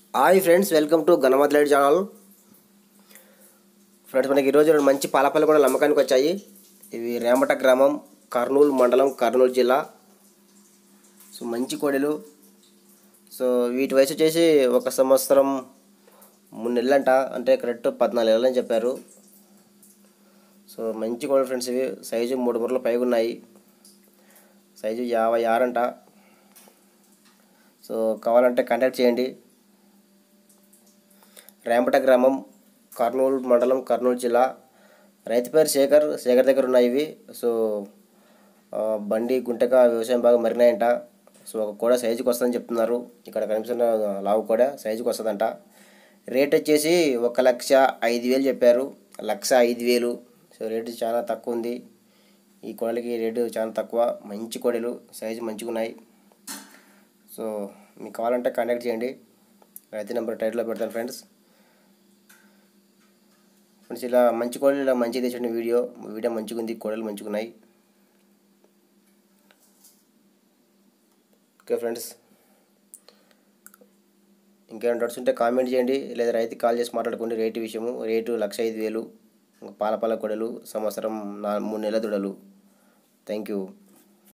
Hi friends, welcome to Ganamat light channel. Friends, మనకి ఈరోజు రెండు మంచి పాలపల్లి కూడా అమ్మకానికి వచ్చాయి. ఇవి రేమట గ్రామం, కర్నూలు మండలం, కర్నూలు జిల్లా. సో మంచి కోడెలు. సో వీటి వయసు వచ్చేసి 1 సంవత్సరం 3 నెలలంట, అంటే కరెక్ట్ 14 నెలలని చెప్పారు. సో మంచి కోడలు ఫ్రెండ్స్. ఇవి సైజు 3 ముర్రలు పైగా ఉన్నాయి. సైజు 56 అంట. సో కావాలంటే కాంటాక్ట్ చేయండి. రేమట గ్రామం, కర్నూలు మండలం, కర్నూలు జిల్లా. రైతు పేరు శేఖర్ దగ్గర ఉన్నాయి ఇవి. సో బండి గుంటక వ్యవసాయం బాగా మరినాయంట. సో ఒక కూడా సైజుకి వస్తుందని చెప్తున్నారు. ఇక్కడ కనిపిస్తున్న లావు కూడా సైజుకి వస్తుందంట. రేట్ వచ్చేసి 1,05,000 చెప్పారు. 1,05,000. సో రేటు చాలా తక్కువ ఉంది. ఈ కోడలికి రేటు చాలా తక్కువ. మంచి కోడలు, సైజు మంచిగా ఉన్నాయి. సో మీకు కావాలంటే కాంటాక్ట్ చేయండి. రైతు నెంబర్ టైటిల్లో పెడతాను ఫ్రెండ్స్. ఇలా మంచి కోడలు, ఇలా మంచిగా తెచ్చిన వీడియో మంచిగా ఉంది. కోడలు మంచిగా ఉన్నాయి. ఓకే ఫ్రెండ్స్, ఇంకేమైనా డౌట్స్ ఉంటే కామెంట్ చేయండి, లేదా రైతుకి కాల్ చేసి మాట్లాడుకోండి. రేటు విషయము. రేటు 1,05,000. పాల కోడలు, సంవత్సరం 3 నెలల దూడలు. Thank you.